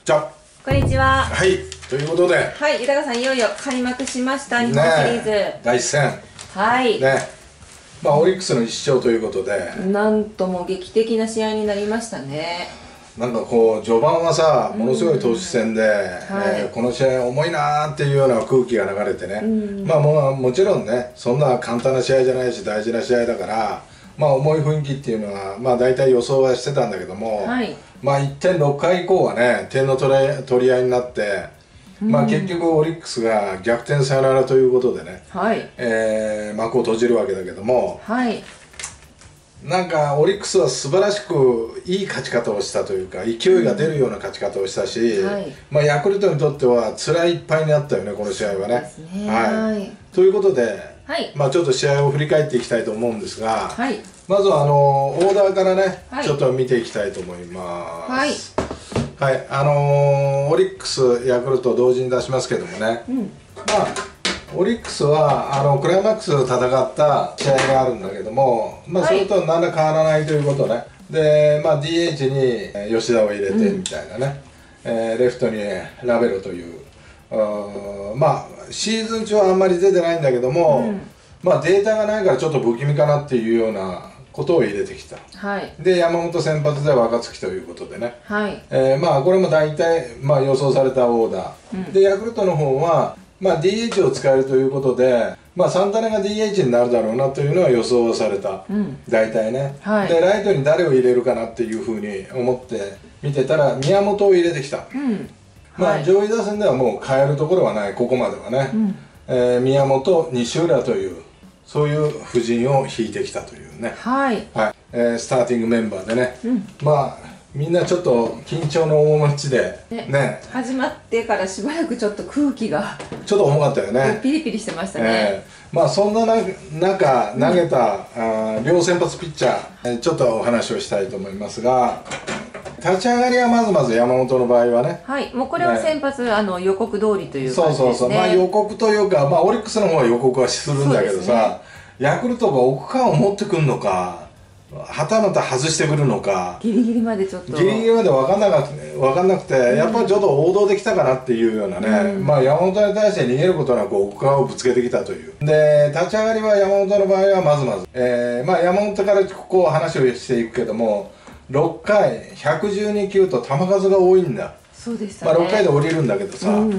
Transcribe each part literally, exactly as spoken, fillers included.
じゃこんにちは。 はい、ということで、 はい、豊さんいよいよ開幕しました日本シリーズ。 ね、第一戦。 はい。 ね、まあオリックスの一勝ということで、 なんとも劇的な試合になりましたね。 なんかこう序盤はさ、ものすごい投手戦で、 はいえーこの試合重いなーっていうような空気が流れてね、 うんまあもうもちろんね、そんな簡単な試合じゃないし大事な試合だから、まあ重い雰囲気っていうのはまあ大体予想はしてたんだけども、 はい、 まあいってんろっかい以降はね、点の取り取り合いになって、まあ結局オリックスが逆転サヨナラということでね、 はい、 えー幕を閉じるわけだけども、 はい、 なんかオリックスは素晴らしくいい勝ち方をしたというか、勢いが出るような勝ち方をしたし、 うんはい、 まあヤクルトにとっては辛いいっぱいになったよね、この試合はね。 そうですね。 はいはい、 ということで、 はい、 まあちょっと試合を振り返っていきたいと思うんですが、 はい、 まずはあのオーダーからね、 はい、 ちょっと見ていきたいと思います。 はい、 はい、あのー、オリックス、ヤクルト同時に出しますけどもね、うん、まあオリックスはあのクライマックスを戦った試合があるんだけども、まあ、それと何ら変わらないということね、で、まあ、ディーエイチ に吉田を入れてみたいなね、うんえー、レフトにラベロという、うまあシーズン中はあんまり出てないんだけども、うん、まあ、データがないからちょっと不気味かなっていうようなことを入れてきた、はい、で山本先発で若月ということでね、はいえー、まあこれも大体、まあ、予想されたオーダー、うん、でヤクルトの方はまあ ディーエイチ を使えるということで、まあ、サンタナが ディーエイチ になるだろうなというのは予想された、うん、大体ね、はい、でライトに誰を入れるかなっていうふうに思って見てたら宮本を入れてきた、うんまあ、はい、上位打線ではもう変えるところはない、ここまではね、うんえー、宮本、西浦というそういう布陣を引いてきたというね、はいはいえー、スターティングメンバーでね、うん、まあみんなちょっと緊張の面持ちで ね, ね始まってからしばらくちょっと空気がちょっと重かったよね、 ピリピリしてましたね、 えー、まあそんな中投げた、うん、あ両先発ピッチャーちょっとお話をしたいと思いますが、立ち上がりはまずまず山本の場合はね、 はいもうこれは先発、ね、あの予告通りという感じですね。 そうそうそう、まあ予告というか、まあオリックスの方は予告はするんだけどさ、ね、ヤクルトが奥川を持ってくるのかはたまた外してくるのか、 ギリギリまでちょっとギリギリまで分かんなかった分かんなくて、うん、やっぱりちょっと王道できたかなっていうようなね、うん、まあ山本に対して逃げることなく奥川をぶつけてきたという。で立ち上がりは山本の場合はまずまず、えー、まあ山本からこう話をしていくけども、ろっかいひゃくじゅうにきゅうと球数が多いんだ。 そうでしたね、 まあろっかいで降りるんだけどさ、うん、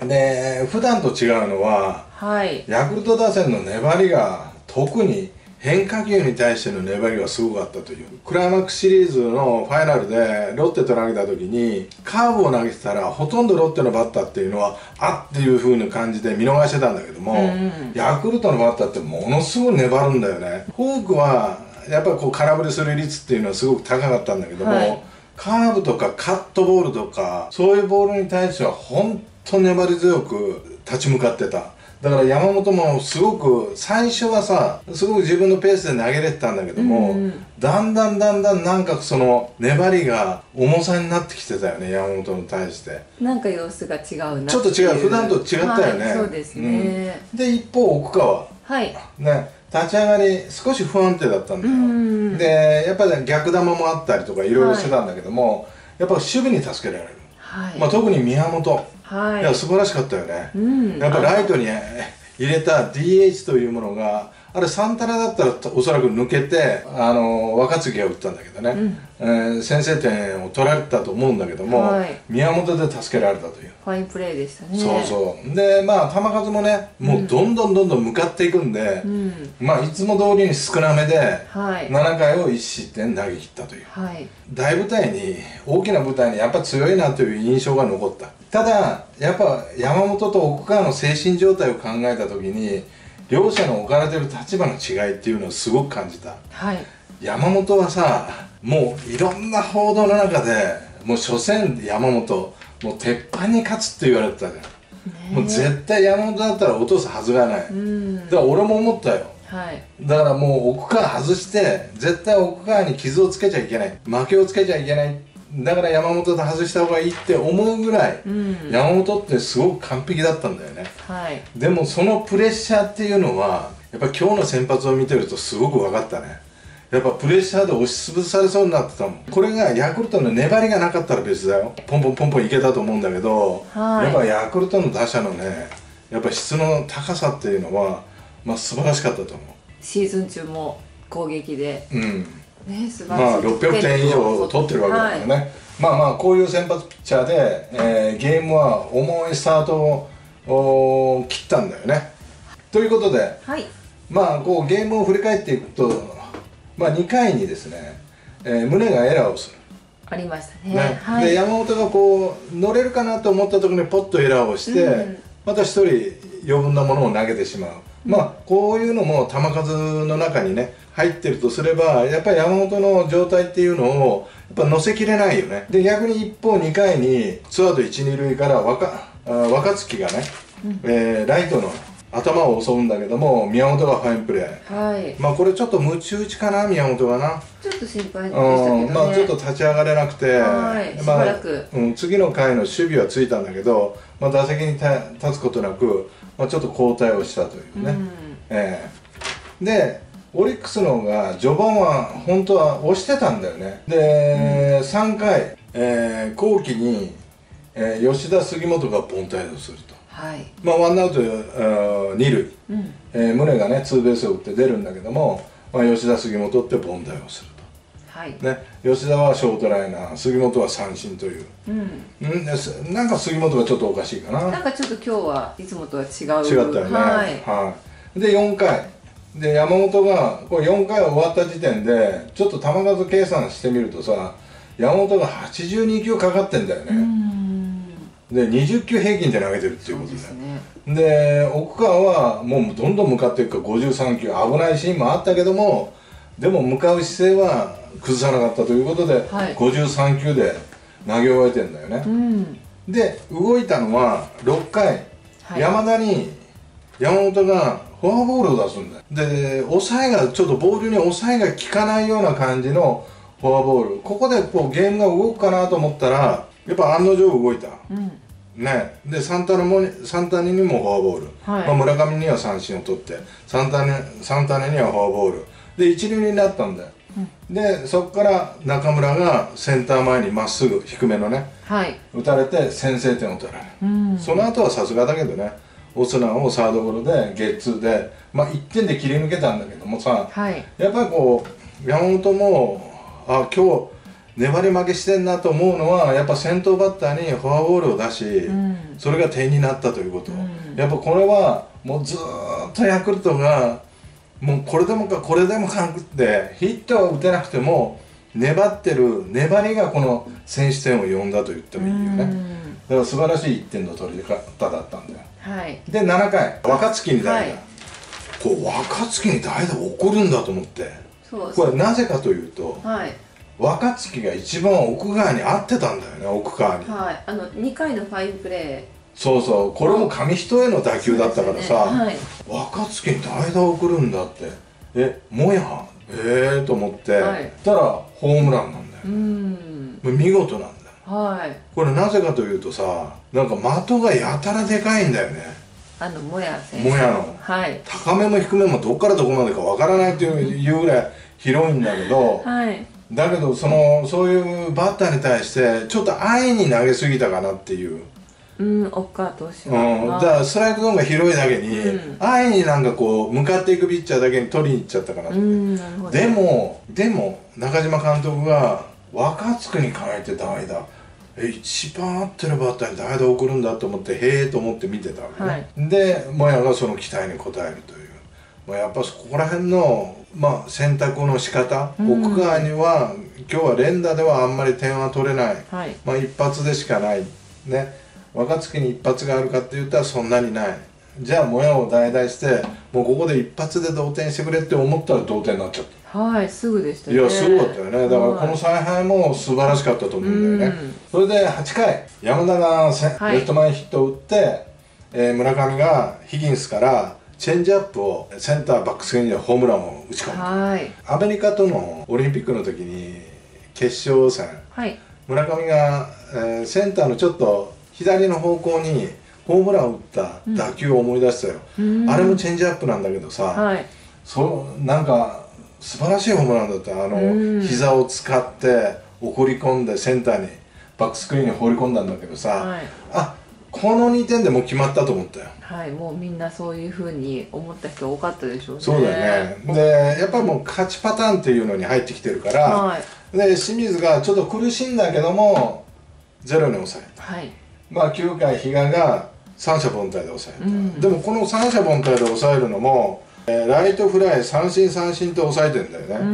で普段と違うのは、はい、ヤクルト打線の粘りが特に変化球に対しての粘りがすごかったという。クライマックスシリーズのファイナルでロッテと投げた時にカーブを投げてたらほとんどロッテのバッターっていうのはあっていう風な感じで見逃してたんだけども、うん、ヤクルトのバッターってものすごい粘るんだよね。フォークはやっぱりこう空振りする率っていうのはすごく高かったんだけども、はい、カーブとかカットボールとかそういうボールに対しては本当粘り強く立ち向かってた。だから山本もすごく最初はさすごく自分のペースで投げれてたんだけども、うん、だんだんだんだんなんかその粘りが重さになってきてたよね、山本に対してなんか様子が違うなちょっと違う、普段と違ったよね、 はい、そうですね、 うん、で一方奥川はいね立ち上がり少し不安定だったんだよ、うん、でやっぱり逆球もあったりとかいろいろしてたんだけども、はい、やっぱ守備に助けられる、はいまあ、特に宮本はい、いや素晴らしかったよね、うん、やっぱりライトに入れた ディーエイチ というものがあれサンタナだったらおそらく抜けてあの若月が打ったんだけどね、うんえー、先制点を取られたと思うんだけども、はい、宮本で助けられたというファインプレーでしたね。 そうそうでまあ球数もねもうどんどんどんどん向かっていくんで、うん、まあいつも通りに少なめで、はい、ななかいをいち失点投げ切ったという、はい、大舞台に大きな舞台にやっぱ強いなという印象が残った。ただやっぱ山本と奥川の精神状態を考えた時に両者の置かれてる立場の違いっていうのをすごく感じた、はい、山本はさもういろんな報道の中でもう初戦山本もう鉄板に勝つって言われてたじゃん、もう絶対山本だったら落とすはずがない、うん、だから俺も思ったよ、はい、だからもう奥川外して絶対奥川に傷をつけちゃいけない、負けをつけちゃいけない、だから山本と外した方がいいって思うぐらい、うん、山本ってすごく完璧だったんだよね、はい、でもそのプレッシャーっていうのはやっぱり今日の先発を見てるとすごく分かったね。 やっぱプレッシャーで押しつぶされそうになってたもん。これがヤクルトの粘りがなかったら別だよ、ポンポンポンポンいけたと思うんだけど、はい、やっぱヤクルトの打者のねやっぱ質の高さっていうのは、まあ、素晴らしかったと思う。 シーズン中も攻撃で、うんね、素晴らしい。 まあろっぴゃくてん以上取ってるわけだからね、はい、まあまあこういう先発ピッチャーで、えー、ゲームは重いスタートを切ったんだよね。ということで、はい、まあこうゲームを振り返っていくと、まあ、にかいにですね、えー、宗がエラーをする。 ありましたね。 ね、 はい、 で山本がこう乗れるかなと思ったところにポッとエラーをして、うん、またひとり余分なものを投げてしまう。うん、まあこういうのも球数の中にね入ってるとすれば、やっぱり山本の状態っていうのをやっぱ乗せきれないよね。で逆に一方にかいにツーアウトいち、に塁から若若月がね、うん、えー、ライトの頭を襲うんだけども、宮本がファインプレー、はい、まあこれちょっとムチ打ちかな、宮本がなちょっと心配でしたけどね、 うん、まあちょっと立ち上がれなくて、 はい、しばらく、 まあうん、次の回の守備はついたんだけど、まあ、打席に立つことなく、まあ、ちょっと交代をしたというね、うん、えー、でオリックスの方が序盤は本当は押してたんだよね。で、うん、さんかい、えー、後期に、えー、吉田杉本が凡退をすると。はい、まあワンアウトに塁、うん、えー、宗がねツーベースを打って出るんだけども、まあ、吉田杉本って凡退をすると、はい、ね、吉田はショートライナー、杉本は三振という、うん、んなんか杉本がちょっとおかしいかな。 なんかちょっと今日はいつもとは違う。 違ったよね。はい、はい、でよんかいで山本がこれよんかい終わった時点でちょっと球数計算してみるとさ、山本がはちじゅうにきゅうかかってんだよね。でにじゅっきゅう平均で投げてるっていうことで、ね、で奥川はもうどんどん向かっていくからごじゅうさんきゅう、危ないシーンもあったけども、でも向かう姿勢は崩さなかったということで、はい、ごじゅうさんきゅうで投げ終えてんだよね、うん、で動いたのはろっかい、はい、山田に山本がフォアボールを出すんだよ。で抑えがちょっとボールに抑えが効かないような感じのフォアボール、ここでこうゲームが動くかなと思ったらやっぱ案の定動いた、うんね、でサンタナもサンタネにもフォアボール、はい、まあ村上には三振を取ってサンタネサンタネにはフォアボールで一塁になったんだよ、うん、でそこから中村がセンター前にまっすぐ低めのね、はい、打たれて先制点を取られる、うん、その後はさすがだけどね、オスナをサードゴロでゲッツーで、まあ、いってんで切り抜けたんだけどもさ、はい、やっぱりこう山本もあ今日粘り負けしてんなと思うのはやっぱ先頭バッターにフォアボールを出し、うん、それが点になったということ、うん、やっぱこれはもうずーっとヤクルトがもうこれでもかこれでもかんってヒットは打てなくても粘ってる粘りがこの先取点を呼んだと言ってもいいよね、うん、だから素晴らしいいってんの取り方だったんだよ、はい、でななかい若月に代打、はい、こう若月に代打起こるんだと思って、そうこれなぜかというと、はい、若月が一番奥川に合ってたんだよね、奥川に。 はい、あのにかいのファインプレー。 そうそう、これも紙一重の打球だったからさ、ね、はい、若月に代打を送るんだって、え、もやええと思って、はい、たらホームランなんだよ。うん、見事なんだよ。はい。これなぜかというとさ、なんか的がやたらでかいんだよね。 あのもや選手。 もやの。はい。高めも低めもどっからどこまでかわからないというぐらい広いんだけど。はい。だけどそのそういうバッターに対してちょっと安易に投げすぎたかなっていう、 うん、奥川投手は、 うん、だからストライクゾーンが広いだけに、うん、安易になんかこう向かっていくピッチャーだけに取りに行っちゃったかなって、うん、なるほど。でもでも中島監督が若月に変えて代打、え一番合ってるバッターに代打を送るんだと思ってへえと思って見てたわけね、はい、でモヤがその期待に応えるという、まあ、やっぱそこら辺のまあ選択の仕方、うん、奥川には今日は連打ではあんまり点は取れない、はい、まあ一発でしかないね。若月に一発があるかって言ったらそんなにない。じゃあもやを代々してもうここで一発で同点してくれって思ったら同点になっちゃった。 はい、すぐでしたね。 いやすごかったよね。だからこの采配も素晴らしかったと思うんだよね、うん、それではちかい山田がレフト前ヒットを打って、えー、村上がヒギンスからチェンジアップをセンターバックスクリーンにホームランを打ち込む。はい、アメリカとのオリンピックの時に決勝戦、はい、村上が、えー、センターのちょっと左の方向にホームランを打った打球を思い出したよ、うん、あれもチェンジアップなんだけどさ、はい、そなんか素晴らしいホームランだった。あの膝を使って送り込んでセンターにバックスクリーンに放り込んだんだけどさ、はい、あ、このにてんでもう決まったと思ったよ。 はい、もうみんなそういうふうに思った人多かったでしょうね。 そうだよね。でやっぱりもう勝ちパターンっていうのに入ってきてるから、はい、で清水がちょっと苦しいんだけどもゼロに抑えた、はい、まあきゅうかい比嘉が三者凡退で抑えた、うん、でもこの三者凡退で抑えるのも、えー、ライトフライ三振三振と抑えてんだよね、うん、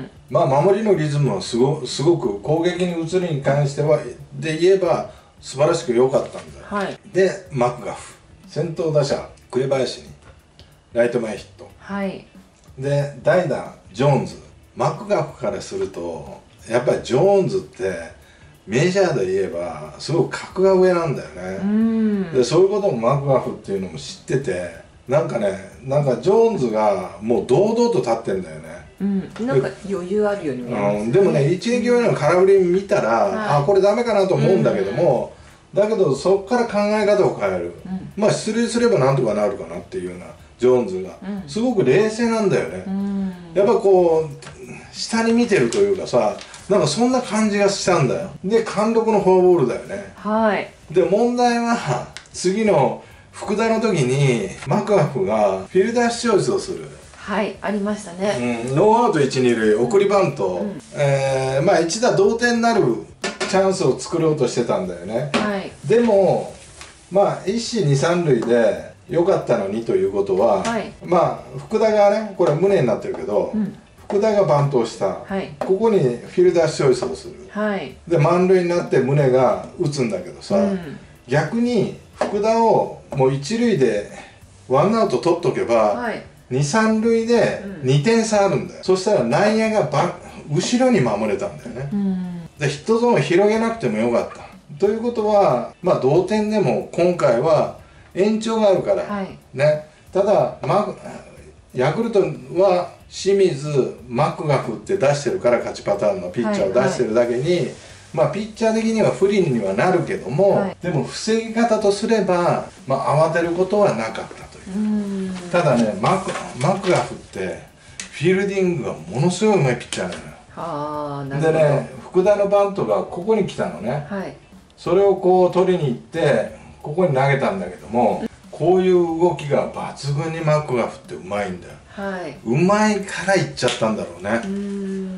まあ守りのリズムはすごすごく攻撃に移るに関してはで言えば素晴らしく良かったんだよ、はい、でマクガフ先頭打者紅林にライト前ヒット、はい、で代打ジョーンズ。マクガフからするとやっぱりジョーンズってメジャーで言えばすごく格が上なんだよね。うんでそういうこともマクガフっていうのも知ってて、なんかね、なんかジョーンズがもう堂々と立ってんだよね。 うん、なんか余裕あるように見えますね。 うん、でもね一撃目の空振り見たら、はい、あこれダメかなと思うんだけども、うん、だけどそこから考え方を変える、うん、まあ出塁すればなんとかなるかなっていうようなジョーンズが、うん、すごく冷静なんだよね。うん、やっぱこう下に見てるというかさ、なんかそんな感じがしたんだよ。で貫禄のフォアボールだよね。はい。で問題は次の福田の時にマクガフがフィルダースチョイスをする。 はい、ありましたね。 うん、ノーアウトいち、に塁送りバント、うん、えー、まあ一打同点になるチャンスを作ろうとしてたんだよね。はい。でもまあ一死二三塁で良かったのにということは、はい、まあ福田がねこれは無念になってるけど、うん、福田がバントをした、はい、ここにフィルダースチョイスをする、はい、で満塁になって宗が打つんだけどさ、うん、逆に福田をもう一塁でワンアウト取っとけば、はい、に三塁でにてん差あるんだよ、うん、そしたら内野がバ後ろに守れたんだよね、うん、でヒットゾーンを広げなくてもよかったということは、まあ同点でも今回は延長があるから、はい、ね、ただ、ま、ヤクルトは清水、マクガフって出してるから勝ちパターンのピッチャーを出してるだけに、はいはい、まあピッチャー的には不利にはなるけども、はい、でも防ぎ方とすれば、まあ、慌てることはなかったという。うただねマク、マクガフってフィールディングがものすごいうまいピッチャーなのよ。あ、なるほど。でね福田のバントがここに来たのね、はい、それをこう取りに行ってここに投げたんだけども、こういう動きが抜群にマクガフってうまいんだよ。はい、うまいからいっちゃったんだろうね。うん、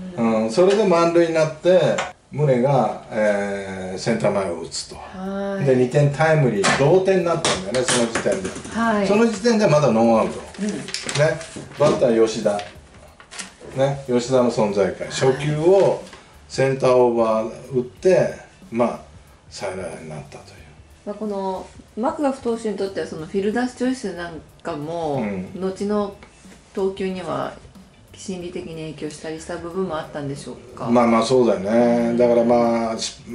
うん、それで満塁になって宗が、えー、センター前を打つと。はい、でにてんタイムリー同点になったんだよね、その時点で。はい、その時点でまだノーアウト、うん、ね、バッター吉田、ね、吉田の存在感、初球をセンターオーバー打ってまあサヨナラになったという。 まあこのマクガフ投手にとってはそのフィルダースチョイスなんかも、うん、後の投球には心理的に影響したりした部分もあったんでしょうか。まあまあそうだよね、うん、だからまあ、うん、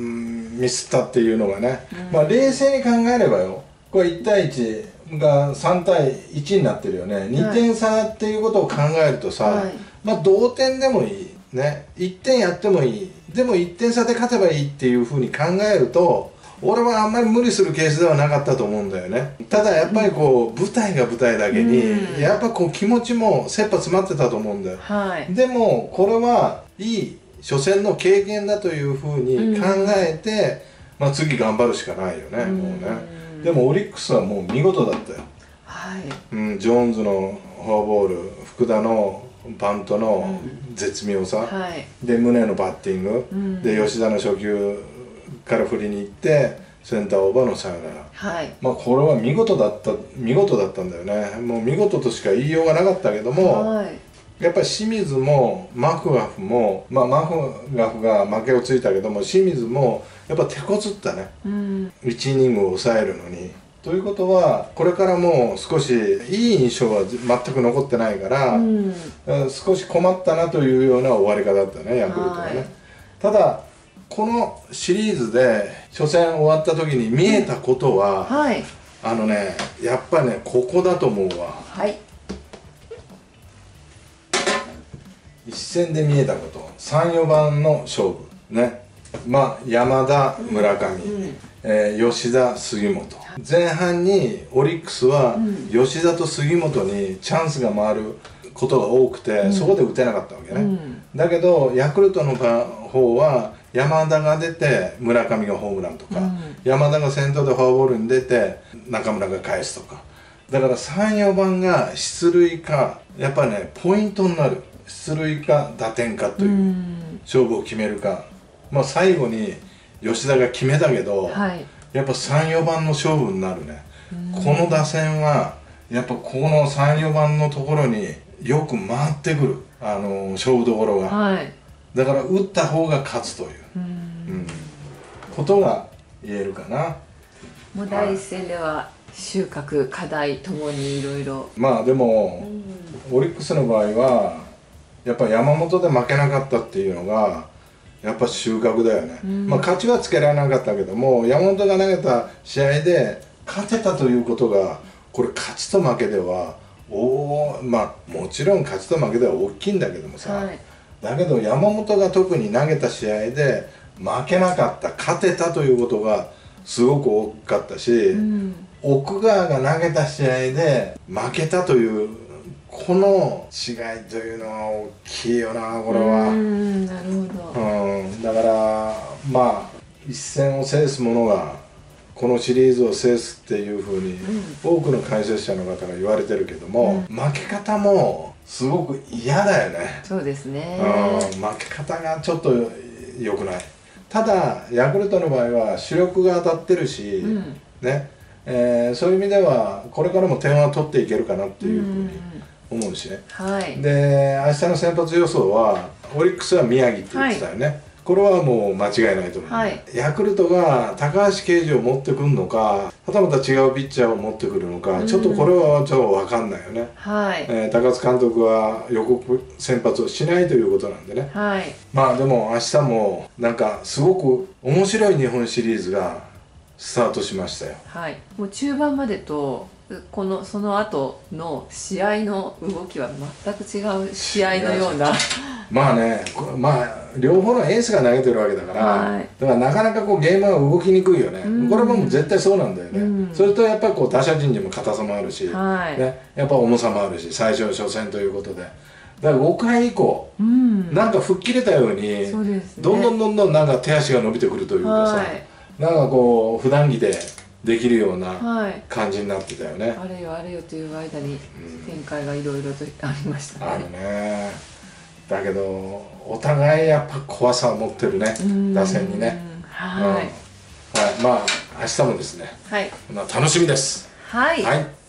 ミスったっていうのがね、うん、まあ冷静に考えればよ、これいち対いちがさん対いちになってるよね、はい、にてん差っていうことを考えるとさ、はい、まあ同点でもいいね、いってんやってもいい、でもいってん差で勝てばいいっていうふうに考えると俺はあんまり無理するケースではなかったと思うんだよね。ただやっぱりこう舞台が舞台だけに、うん、やっぱこう気持ちも切羽詰まってたと思うんだよ、はい、でもこれはいい初戦の経験だというふうに考えて、うん、まあ次頑張るしかないよね、うん、もうね。でもオリックスはもう見事だったよ、はい、うん、ジョーンズのフォアボール、福田のバントの絶妙さ、うん、はい、で宗のバッティング、うん、で吉田の初球から振りに行ってセンターオーバーのサヨナラ、はい、まあこれは見事だった見事だったんだよね。もう見事としか言いようがなかったけども、はい、やっぱり清水もマクガフも、まあマクガフが負けをついたけども清水もやっぱ手こずったね、うん、いちイニングを抑えるのに。ということはこれからもう少しいい印象は全く残ってないから、うん、少し困ったなというような終わり方だったね、ヤクルトはね。はい、ただこのシリーズで初戦終わった時に見えたことは、うん、はい、あのねやっぱねここだと思うわ。はい、一戦で見えたこと、さん、よばんの勝負ね、まあ山田、村上、うんうん、えー、吉田、杉本、前半にオリックスは吉田と杉本にチャンスが回ることが多くて、うん、そこで打てなかったわけね、うん、だけどヤクルトの方は山田が出て村上がホームランとか、うん、山田が先頭でフォアボールに出て中村が返すとか、だからさん、よばんが出塁かやっぱねポイントになる、出塁か打点かという勝負を決めるか、まあ、最後に吉田が決めたけど、はい、やっぱさん、よばんの勝負になるね。この打線はやっぱこのさん、よばんのところによく回ってくる、あの勝負どころが、はい、だから打った方が勝つという、うん、うん、ことが言えるかな。 もう第一戦では収穫課題ともにいろいろ、 まあでも、うん、オリックスの場合はやっぱ山本で負けなかったっていうのがやっぱ収穫だよね、うん、まあ勝ちはつけられなかったけども山本が投げた試合で勝てたということが、これ勝ちと負けではおまあもちろん勝ちと負けでは大きいんだけどもさ、はい、だけど山本が特に投げた試合で負けなかった、勝てたということがすごく大きかったし、うん、奥川が投げた試合で負けたというこの違いというのは大きいよな、これは。うん、なるほど、うん、だからまあ一戦を制す者がこのシリーズを制すっていうふうに多くの解説者の方が言われてるけども、うん、負け方もすごく嫌だよね。 そうですね、 うん、負け方がちょっと良くない。ただヤクルトの場合は主力が当たってるし、うん、ね、えー、そういう意味ではこれからも点は取っていけるかなっていうふうに思うしね、はい、で明日の先発予想はオリックスは宮城って言ってたよね、はい、これはもう間違いないと思う、はい、ヤクルトが高橋奎二を持ってくるのかはたまた違うピッチャーを持ってくるのか、うん、ちょっとこれはちょっと分かんないよね、はい、えー、高津監督は予告先発をしないということなんでね、はい、まあでも明日もなんかすごく面白い日本シリーズがスタートしましたよ。 はい、もう中盤までとこのその後の試合の動きは全く違う試合のようなまあね、まあ両方のエースが投げてるわけだから、はい、だからなかなかこうゲームは動きにくいよね、うん、これも絶対そうなんだよね、うん、それとやっぱりこう打者陣にも硬さもあるし、はい、ね、やっぱ重さもあるし、最初初戦ということで、だからごかい以降、うん、なんか吹っ切れたように、ね、どんどんどんどんなんか手足が伸びてくるというかさ、はい、なんかこう普段着でできるような感じになってたよね、はい、 あれよあれよという間に展開がいろいろとありましたね、 あるね。だけどお互いやっぱ怖さを持ってるね、打線にね。はい、うん、はい、まあ明日もですね、はい、まあ楽しみです。はい、はい。